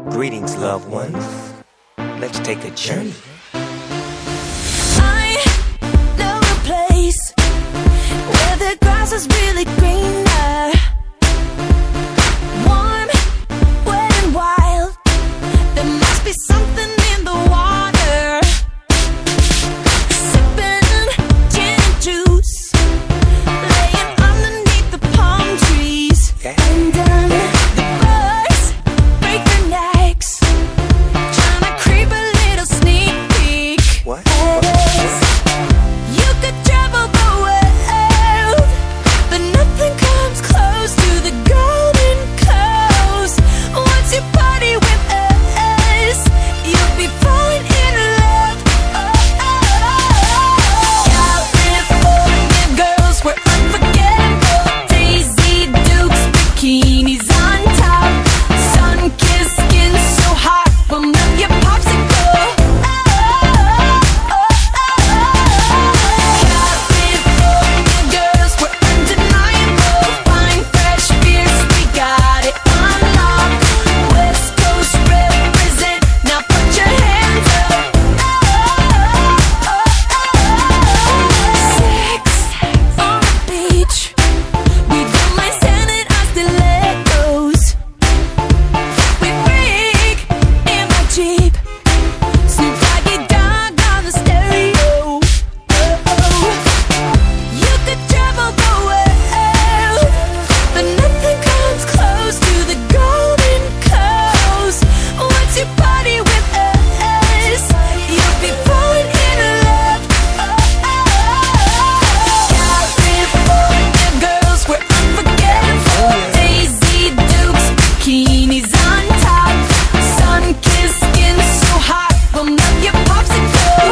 Greetings, loved ones. Let's take a journey. I know a place where the grass is really greener, warm, wet and wild. There must be something in the water. Sipping gin and juice, laying underneath the palm trees. And the birds break their necks, trying to creep a little sneak peek. What? You could travel the world, but nothing comes close to the Golden Coast. Once you party with us, you'll be falling in love. California girls were unforgettable. Daisy Dukes, bikinis on top, sun-kissed skin so hot, we'll melt your popsicle. California girls were undeniable. Fine, fresh beers, we got it on lock. West Coast represent, now put your hands up. Sex on the beach, we don't mind standing on stilettos. We freak in my Jeep, Snoop Doggy Dogg on the stereo. You could travel the world, but nothing comes close to the Golden Coast. Once you party with us, you'll be falling in love. California girls were unforgettable. Daisy Dukes, bikinis on top, sun-kissed skin so hot, we'll melt your popsicle.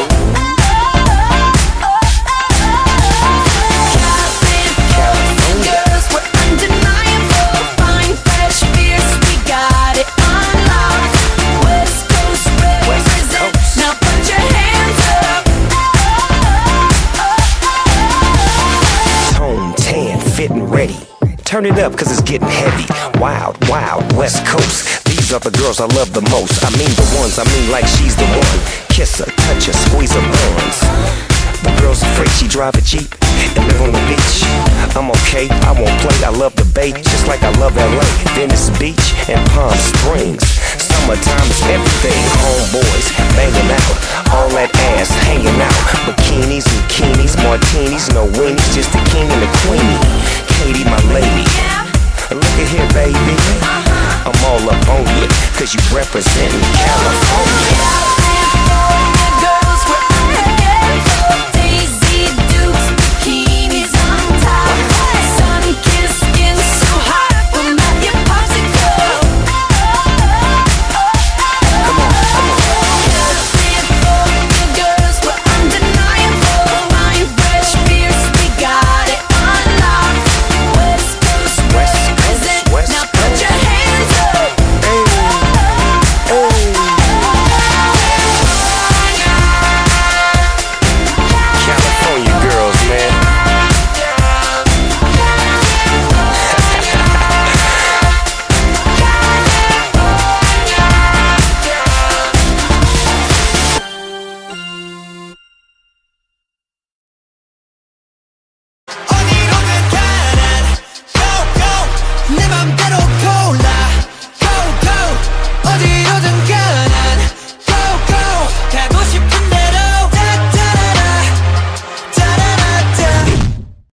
California girls were undeniable. Fine, fresh beers, we got it on lock. West Coast represent, now put your hands up. Tone, tan, fit and ready. Turn it up cause it's getting heavy. Wild, wild, West Coast. These are the girls I love the most. I mean the ones, I mean like she's the one. Kiss her, touch her, squeeze her buns. The girl's afraid she drive a Jeep and live on the beach. I'm okay, I won't play, I love the bay, just like I love LA, Venice Beach and Palm Springs. Summertime is everything, homeboys banging out, all that ass hanging out. Bikinis, bikinis, martinis, no weenies, just the king and the queenie. Katie, my lady, look at here, baby. I'm all up on you, cause you representing California.